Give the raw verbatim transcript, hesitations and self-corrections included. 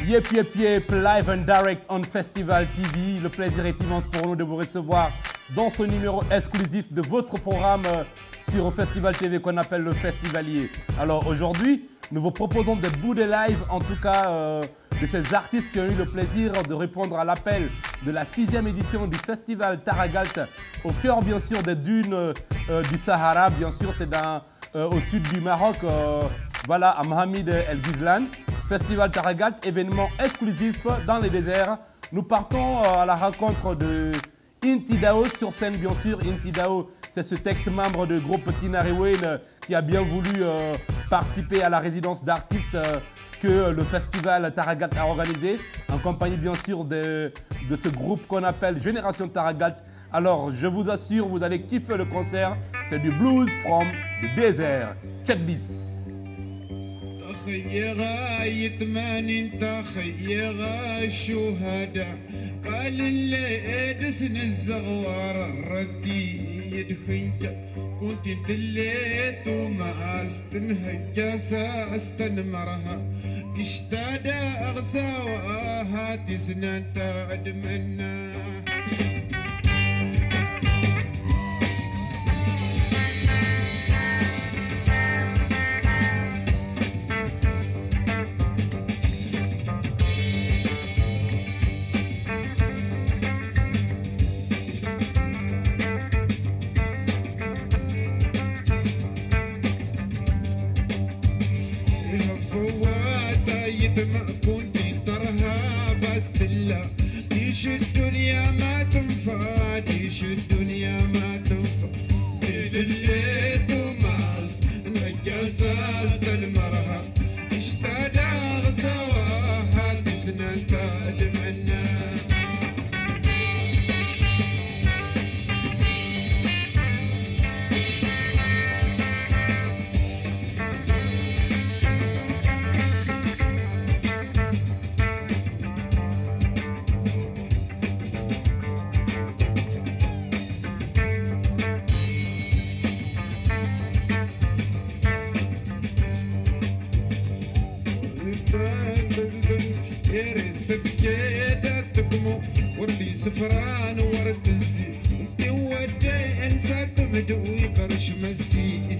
Yep, yep, yep, live and direct on Festival T V. Le plaisir est immense pour nous de vous recevoir dans ce numéro exclusif de votre programme sur Festival T V qu'on appelle le Festivalier. Alors aujourd'hui, nous vous proposons des bouts de live, en tout cas euh, de ces artistes qui ont eu le plaisir de répondre à l'appel de la sixième édition du Festival Taragalt, au cœur bien sûr des dunes euh, du Sahara. Bien sûr, c'est euh, au sud du Maroc, euh, voilà, à Mohamed El Ghizlan. Festival Taragalt, événement exclusif dans les déserts. Nous partons euh, à la rencontre de Intidao sur scène, bien sûr. Intidao, c'est ce ex-membre du groupe Tinari Wayne qui a bien voulu euh, participer à la résidence d'artistes euh, que le festival Taragalt a organisé, en compagnie bien sûr de, de ce groupe qu'on appelle Génération Taragalt. Alors, je vous assure, vous allez kiffer le concert. C'est du blues from the desert. Check this. خيغا يتمانين تخيغا الشهداء قال اللي ادسن الزغوار الردي يدخنك كنت انت اللي توما استنهجا استنمرها اشتاد اغسى وهاتي سنان تعد منا كنت ترها بس تلا ديش الدنيا ما تنفع ديش الدنيا ما تنفع الليل وماست نجاس است المرها اشتاد غزوها تسنان تدمنا سفران ورد الزين انت ودي انسى تمدوي قرش مسي